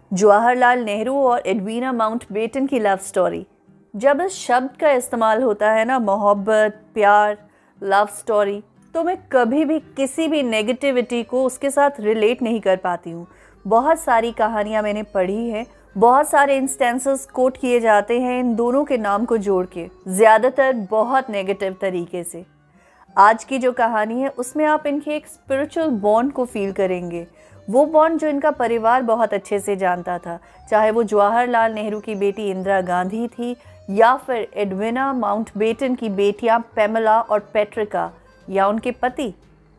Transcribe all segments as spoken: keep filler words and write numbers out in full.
जवाहरलाल नेहरू और Edwina Mountbatten की love story. जब इस शब्द का इस्तेमाल होता है ना, मोहब्बत, प्यार, लव स्टोरी, तो मैं कभी भी किसी भी नेगेटिविटी को उसके साथ रिलेट नहीं कर पाती हूँ। बहुत सारी कहानियाँ मैंने पढ़ी हैं, बहुत सारे इंस्टेंसेस कोट किए जाते हैं इन दोनों के नाम को जोड़ के, ज़्यादातर बहुत नेगेटिव तरीके से। आज की जो कहानी है उसमें आप इनके एक स्पिरिचुअल बॉन्ड को फील करेंगे, वो बॉन्ड जो इनका परिवार बहुत अच्छे से जानता था, चाहे वो जवाहरलाल नेहरू की बेटी इंदिरा गांधी थी या फिर एडविना माउंटबेटन की बेटियां पेमला और पेट्रिका या उनके पति।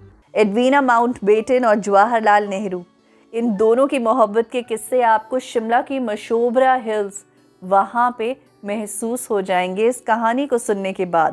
एडविना माउंटबेटन और जवाहरलाल नेहरू, इन दोनों की मोहब्बत के किस्से आपको शिमला की मशोबरा हिल्स वहाँ पे महसूस हो जाएंगे इस कहानी को सुनने के बाद।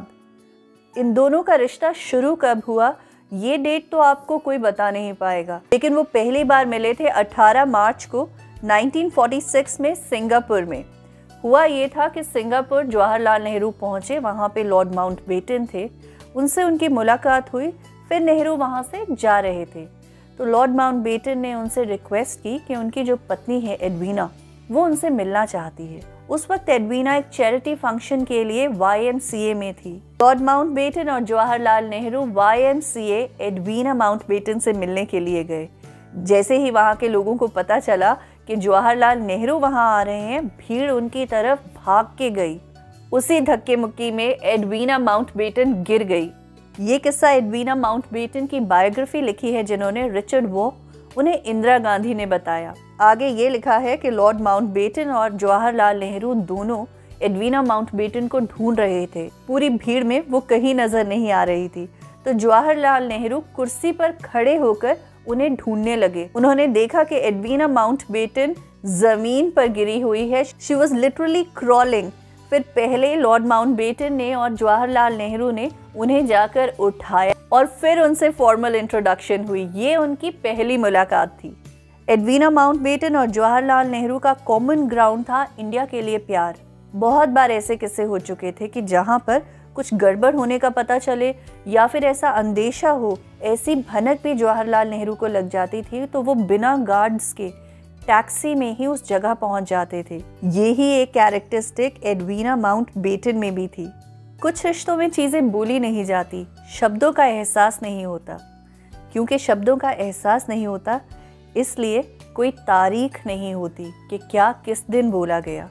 इन दोनों का रिश्ता शुरू कब हुआ ये डेट तो आपको कोई बता नहीं पाएगा, लेकिन वो पहली बार मिले थे अठारह मार्च को उन्नीस सौ छियालीस में सिंगापुर में। हुआ ये था कि सिंगापुर जवाहरलाल नेहरू पहुंचे, वहाँ पे लॉर्ड माउंटबेटन थे, उनसे उनकी मुलाकात हुई। फिर नेहरू वहाँ से जा रहे थे तो लॉर्ड माउंटबेटन ने उनसे रिक्वेस्ट की कि उनकी जो पत्नी है एडवीना, वो उनसे मिलना चाहती है। उस वक्त एडवीना एक चैरिटी फंक्शन के लिए वाई एम सी ए में थी। लॉर्ड माउंटबेटन और Jawaharlal Nehru Y M C A Edwina Mountbatten से मिलने के लिए गए। जैसे ही वहाँ के लोगों को पता चला कि जवाहरलाल नेहरू वहाँ आ रहे हैं, भीड़ उनकी तरफ भाग के गई। उसी धक्के मुक्की में एडवीना माउंटबेटन गिर गई। ये किस्सा एडवीना माउंटबेटन की बायोग्राफी लिखी है जिन्होंने रिचर्ड वो, उन्हें इंदिरा गांधी ने बताया। आगे ये लिखा है कि लॉर्ड माउंटबेटन और जवाहरलाल नेहरू दोनों एडवीना माउंटबेटन को ढूंढ रहे थे। पूरी भीड़ में वो कहीं नजर नहीं आ रही थी, तो जवाहरलाल नेहरू कुर्सी पर खड़े होकर उन्हें ढूंढने लगे। उन्होंने देखा कि एडवीना माउंटबेटन जमीन पर गिरी हुई है। She was literally crawling. फिर पहले लॉर्ड माउंटबेटन ने और जवाहरलाल नेहरू ने उन्हें जाकर उठाया और फिर उनसे फॉर्मल इंट्रोडक्शन हुई। ये उनकी पहली मुलाकात थी। एडवीना माउंटबेटन और जवाहरलाल नेहरू का कॉमन ग्राउंड था इंडिया के लिए प्यार। बहुत बार ऐसे किस्से हो चुके थे कि जहाँ पर कुछ गड़बड़ होने का पता चले या फिर ऐसा अंदेशा हो, ऐसी भनक भी जवाहरलाल नेहरू को लग जाती थी तो वो बिना गार्ड्स के टैक्सी में ही उस जगह पहुंच जाते थे। यही एक कैरेक्टरिस्टिक एडवीना माउंटबेटन में भी थी। कुछ रिश्तों में चीज़ें बोली नहीं जाती, शब्दों का एहसास नहीं होता। क्योंकि शब्दों का एहसास नहीं होता इसलिए कोई तारीख नहीं होती कि क्या किस दिन बोला गया।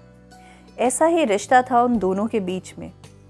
ऐसा ही रिश्ता था उन दोनों के बीच में।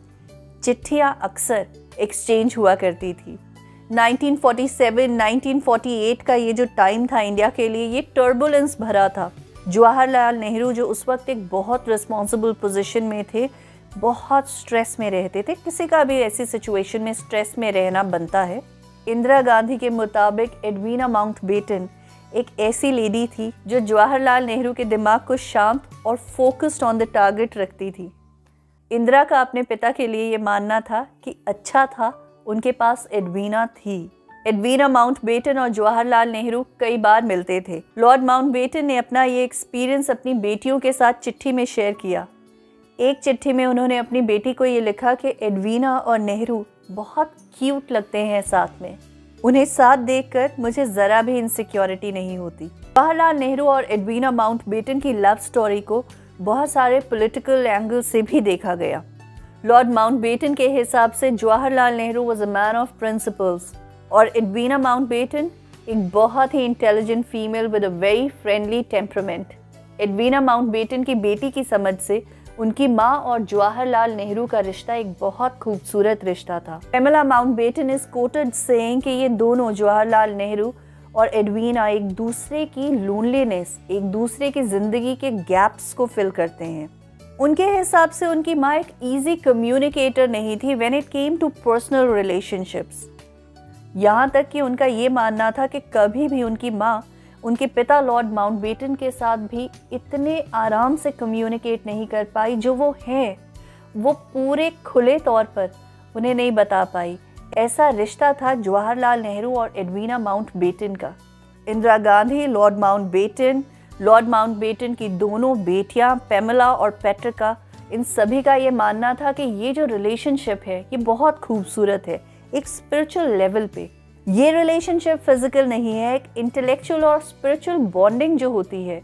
चिट्ठियाँ अक्सर एक्सचेंज हुआ करती थी। उन्नीस सौ सैंतालीस, उन्नीस सौ अड़तालीस का ये जो टाइम था इंडिया के लिए, ये टर्बुलेंस भरा था। जवाहरलाल नेहरू जो उस वक्त एक बहुत रिस्पॉन्सिबल पोजीशन में थे, बहुत स्ट्रेस में रहते थे। किसी का भी ऐसी सिचुएशन में स्ट्रेस में रहना बनता है। इंदिरा गांधी के मुताबिक एडवीना माउंटबेटन एक ऐसी लेडी थी जो जवाहरलाल नेहरू के दिमाग को शांत और फोकस्ड ऑन द टारगेट रखती थी। इंदिरा का अपने पिता के लिए ये मानना था कि अच्छा था उनके पास एडवीना थी। एडवीना माउंटबेटन और जवाहरलाल नेहरू कई बार मिलते थे। लॉर्ड माउंटबेटन ने अपना ये एक्सपीरियंस अपनी बेटियों के साथ चिट्ठी में शेयर किया। एक चिट्ठी में उन्होंने अपनी बेटी को ये लिखा कि एडवीना और नेहरू बहुत क्यूट लगते हैं साथ में, उन्हें साथ देखकर मुझे ज़रा भी इनसिक्योरिटी नहीं होती। जवाहरलाल नेहरू और एडवीना माउंटबेटन की लव स्टोरी को बहुत सारे पॉलिटिकल एंगल से भी देखा गया। लॉर्ड माउंटबेटन के हिसाब से Jawaharlal Nehru was a man of principles और एडवीना माउंटबेटन एक बहुत ही intelligent female with a very friendly temperament. Edwina Mountbatten की बेटी की समझ से उनकी माँ और जवाहरलाल नेहरू का रिश्ता एक बहुत खूबसूरत रिश्ता था। Pamela Mountbatten is quoted saying कि ये दोनों जवाहरलाल नेहरू और एडवीना एक दूसरे की लोनलीनेस, एक दूसरे की जिंदगी के गैप्स को फिल करते हैं। उनके हिसाब से उनकी माँ एक इजी कम्युनिकेटर नहीं थी when it came to personal relationships. यहाँ तक कि उनका ये मानना था कि कभी भी उनकी माँ उनके पिता लॉर्ड माउंटबेटन के साथ भी इतने आराम से कम्युनिकेट नहीं कर पाई जो वो है, वो पूरे खुले तौर पर उन्हें नहीं बता पाई। ऐसा रिश्ता था जवाहरलाल नेहरू और एडवीना माउंटबेटन का। Indira Gandhi, lord Mountbatten, lord Mountbatten की दोनों बेटियां पेमला और पेट्रिका, इन सभी का ये मानना था कि ये जो रिलेशनशिप है ये बहुत खूबसूरत है एक स्पिरिचुअल लेवल पे। ये रिलेशनशिप फिजिकल नहीं है, एक इंटेलेक्चुअल और स्पिरिचुअल बॉन्डिंग जो होती है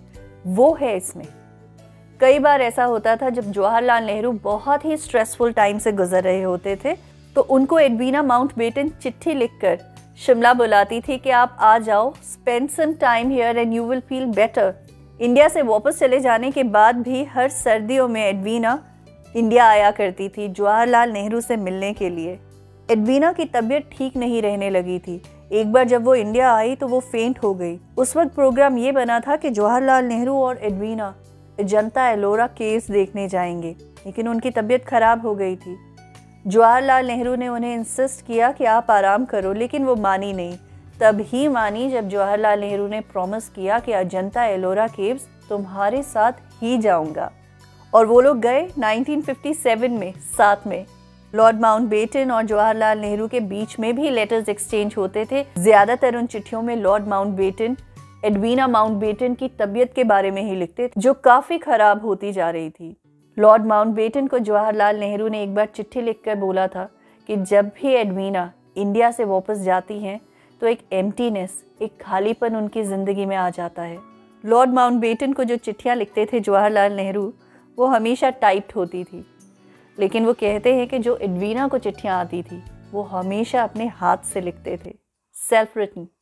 वो है इसमें। कई बार ऐसा होता था जब जवाहरलाल नेहरू बहुत ही स्ट्रेसफुल टाइम से गुजर रहे होते थे तो उनको एडवीना माउंटबेटन चिट्ठी लिखकर शिमला बुलाती थी कि आप आ जाओ, spend some time here and you will feel better. India से वापस चले जाने के बाद भी हर सर्दियों में एडवीना इंडिया आया करती थी जवाहरलाल नेहरू से मिलने के लिए। एडवीना की तबीयत ठीक नहीं रहने लगी थी। एक बार जब वो इंडिया आई तो वो फेंट हो गई। उस वक्त प्रोग्राम ये बना था कि जवाहरलाल नेहरू और एडवीना अजंता एलोरा केव्स देखने जाएंगे, लेकिन उनकी तबीयत खराब हो गई थी। जवाहरलाल नेहरू ने उन्हें इंसिस्ट किया कि आप आराम करो, लेकिन वो मानी नहीं। तब ही मानी जब जवाहरलाल नेहरू ने प्रॉमिस किया कि अजंता एलोरा केव्स तुम्हारे साथ ही जाऊंगा। और वो लोग गए नाइनटीन फिफ्टी सेवन में साथ में। लॉर्ड माउंटबेटन और जवाहरलाल नेहरू के बीच में भी लेटर्स एक्सचेंज होते थे। ज्यादातर उन चिट्ठियों में लॉर्ड माउंटबेटन एडवीना माउंटबेटन की तबीयत के बारे में ही लिखते थे, जो काफी खराब होती जा रही थी। लॉर्ड माउंटबेटन को जवाहरलाल नेहरू ने एक बार चिट्ठी लिखकर बोला था कि जब भी एडवीना इंडिया से वापस जाती हैं तो एक एम्प्टीनेस, एक खालीपन उनकी जिंदगी में आ जाता है। लॉर्ड माउंटबेटन को जो चिट्ठियां लिखते थे जवाहरलाल नेहरू, वो हमेशा टाइप्ड होती थी, लेकिन वो कहते हैं कि जो एडवीना को चिट्ठियां आती थी वो हमेशा अपने हाथ से लिखते थे, सेल्फ रिटन।